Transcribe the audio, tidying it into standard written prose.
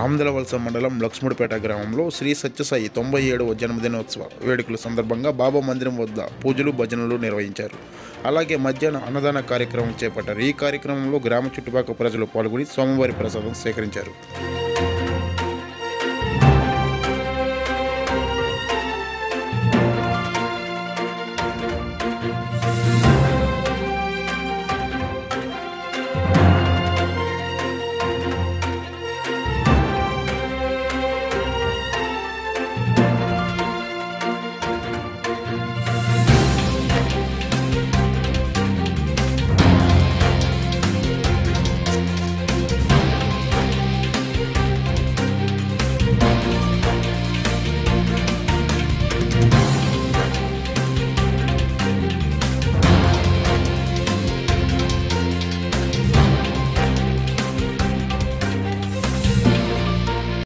ఆమ్దలవలస మండలం లక్ష్ముడిపేట గ్రామంలో శ్రీ సత్యసాయి 97వ జన్మదినోత్సవ వేడుకల సందర్భంగా బాబా మందిరం వద్ద పూజలు భజనలు నిర్వహించారు. అలాగే మధ్యాహ్నం అన్నదాన కార్యక్రమం చేపట్టారు. ఈ కార్యక్రమంలో గ్రామ చుట్టుపక్కల ప్రజలు పాల్గొని స్వామివారి ప్రసాదం సేకరించారు.